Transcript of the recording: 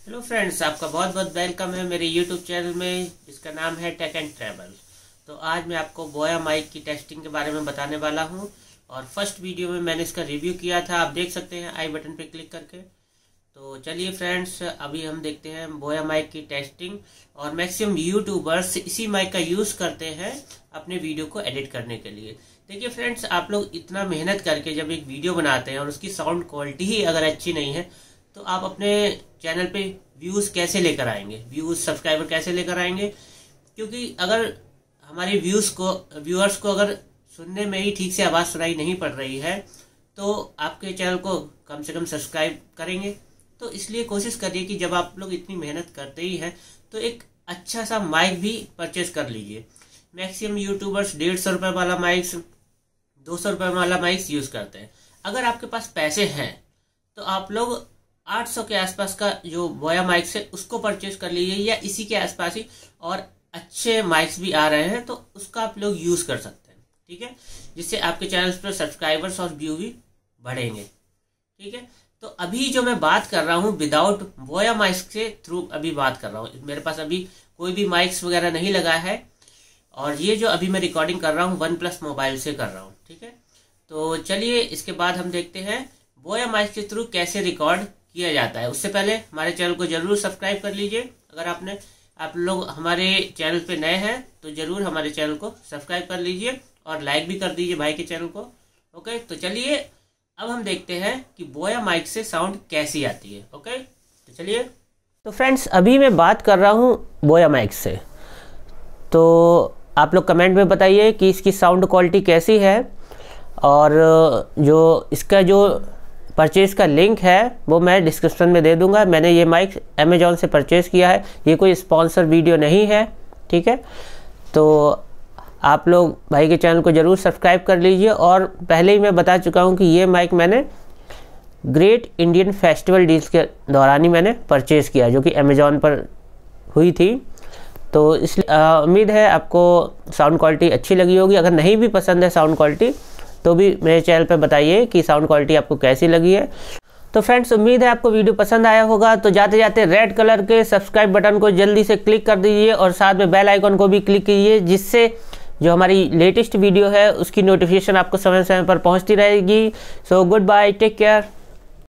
Hello friends, आपका बहुत बहुत वेलकम है मेरे यूट्यूब चैनल में जिसका नाम है टेक एंड ट्रैवल। तो आज मैं आपको बोया माइक की टेस्टिंग के बारे में बताने वाला हूं। और फर्स्ट वीडियो में मैंने इसका रिव्यू किया था, आप देख सकते हैं आई बटन पे क्लिक करके। तो चलिए फ्रेंड्स, अभी हम देखते हैं बोया माइक की टेस्टिंग। और मैक्सिमम यूट्यूबर्स इसी माइक का यूज़ करते हैं अपने वीडियो को एडिट करने के लिए। देखिए फ्रेंड्स, आप लोग इतना मेहनत करके जब एक वीडियो बनाते हैं और उसकी साउंड क्वालिटी ही अगर अच्छी नहीं है तो आप अपने चैनल पे व्यूज़ कैसे लेकर आएंगे, व्यूज़ सब्सक्राइबर कैसे लेकर आएंगे? क्योंकि अगर हमारे व्यूअर्स को अगर सुनने में ही ठीक से आवाज़ सुनाई नहीं पड़ रही है तो आपके चैनल को कम से कम सब्सक्राइब करेंगे। तो इसलिए कोशिश करिए कि जब आप लोग इतनी मेहनत करते ही हैं तो एक अच्छा सा माइक भी परचेज कर लीजिए। मैक्सिमम यूट्यूबर्स 150 रुपये वाला माइक्स, 200 रुपये वाला माइक्स यूज़ करते हैं। अगर आपके पास पैसे हैं तो आप लोग 800 के आसपास का जो बोया माइक्स है उसको परचेज कर लीजिए, या इसी के आसपास ही और अच्छे माइक्स भी आ रहे हैं तो उसका आप लोग यूज कर सकते हैं। ठीक है, जिससे आपके चैनल पर सब्सक्राइबर्स और व्यू भी बढ़ेंगे। ठीक है, तो अभी जो मैं बात कर रहा हूँ विदाउट बोया माइक्स के थ्रू अभी बात कर रहा हूँ। मेरे पास अभी कोई भी माइक्स वगैरह नहीं लगा है और ये जो अभी मैं रिकॉर्डिंग कर रहा हूँ OnePlus मोबाइल से कर रहा हूँ। ठीक है, तो चलिए इसके बाद हम देखते हैं बोया माइक के थ्रू कैसे रिकॉर्ड किया जाता है। उससे पहले हमारे चैनल को जरूर सब्सक्राइब कर लीजिए। अगर आप लोग हमारे चैनल पे नए हैं तो जरूर हमारे चैनल को सब्सक्राइब कर लीजिए और लाइक भी कर दीजिए भाई के चैनल को। ओके, तो चलिए अब हम देखते हैं कि बोया माइक से साउंड कैसी आती है। ओके, तो चलिए। तो फ्रेंड्स, अभी मैं बात कर रहा हूँ बोया माइक से, तो आप लोग कमेंट में बताइए कि इसकी साउंड क्वालिटी कैसी है। और जो इसका जो परचेज़ का लिंक है वो मैं डिस्क्रिप्शन में दे दूंगा। मैंने ये माइक अमेजॉन से परचेज़ किया है, ये कोई स्पॉन्सर वीडियो नहीं है। ठीक है, तो आप लोग भाई के चैनल को ज़रूर सब्सक्राइब कर लीजिए। और पहले ही मैं बता चुका हूँ कि ये माइक मैंने ग्रेट इंडियन फेस्टिवल डील्स के दौरान ही मैंने परचेज़ किया, जो कि अमेजॉन पर हुई थी। तो इसलिए उम्मीद है आपको साउंड क्वालिटी अच्छी लगी होगी। अगर नहीं भी पसंद है साउंड क्वालिटी तो भी मेरे चैनल पे बताइए कि साउंड क्वालिटी आपको कैसी लगी है। तो फ्रेंड्स, उम्मीद है आपको वीडियो पसंद आया होगा। तो जाते जाते रेड कलर के सब्सक्राइब बटन को जल्दी से क्लिक कर दीजिए और साथ में बेल आइकन को भी क्लिक कीजिए, जिससे जो हमारी लेटेस्ट वीडियो है उसकी नोटिफिकेशन आपको समय समय पर पहुंचती रहेगी। So good, take care.